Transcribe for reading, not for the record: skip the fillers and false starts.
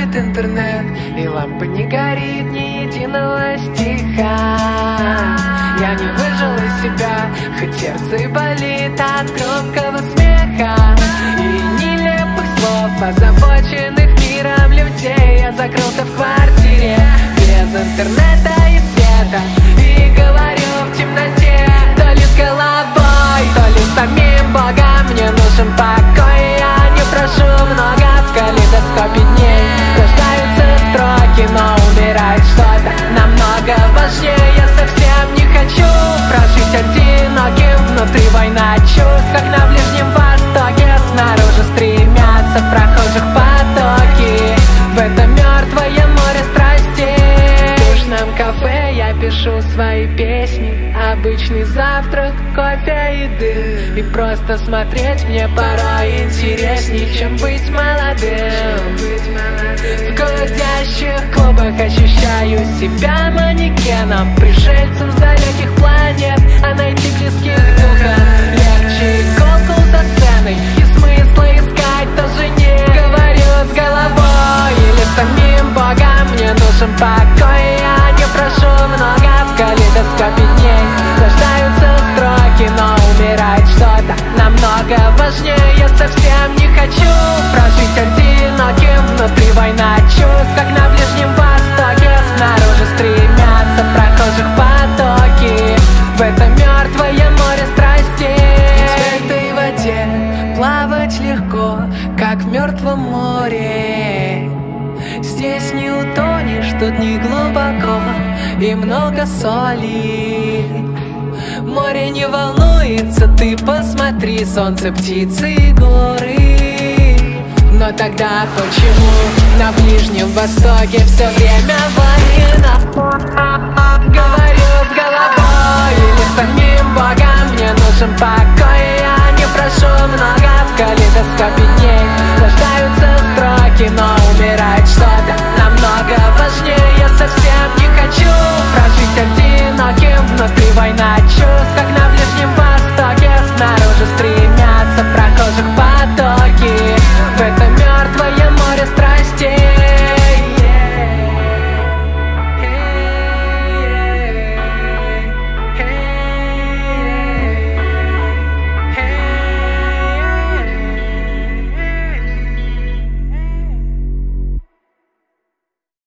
Отключают интернет, и лампа не горит ни единого стиха. Я не выжил из себя, хоть сердце и болит от громкого смеха и нелепых слов, озабоченных миром людей. Я закрылся в квартире без интернета и света и говорю в темноте, то ли с головой, то ли с самим Богом. Мне нужен покой, я не прошу много. В калейдоскопе дней рождаются строки, но умирает что-то намного важнее. Я совсем не хочу прожить одиноким внутри война чувств, как на Ближнем Востоке. Снаружи стремятся прохожих потоки в это мертвое море страстей. В душном кафе я пишу свои песни, обычный завтрак, кофе и дым. И просто смотреть мне порой интересней, чем быть молодым. В гудящих клубах ощущаю себя манекеном, пришельцем с далеких планет, а найти близких духом легче иголку за сценой, и смысла искать тоже нет. Говорю с головой или самим Богом, мне нужен покой, я не прошу много. В калейдоскопе дней рождаются строки, но умирает что-то намного важнее. Я совсем не хочу прожить одиноким внутри война чувств, как на Ближнем Востоке. Снаружи стремятся прохожих потоки в это мертвое море страстей. Ведь в этой воде плавать легко, как в мертвом море. Здесь не утонешь, тут не глубоко и много соли. Море не волнуется, ты посмотри, солнце, птицы и горы. Но тогда почему на Ближнем Востоке все время война? Говорю с головой или самим Богом, мне нужен покой, я не прошу много. В калейдоскопе дней рождаются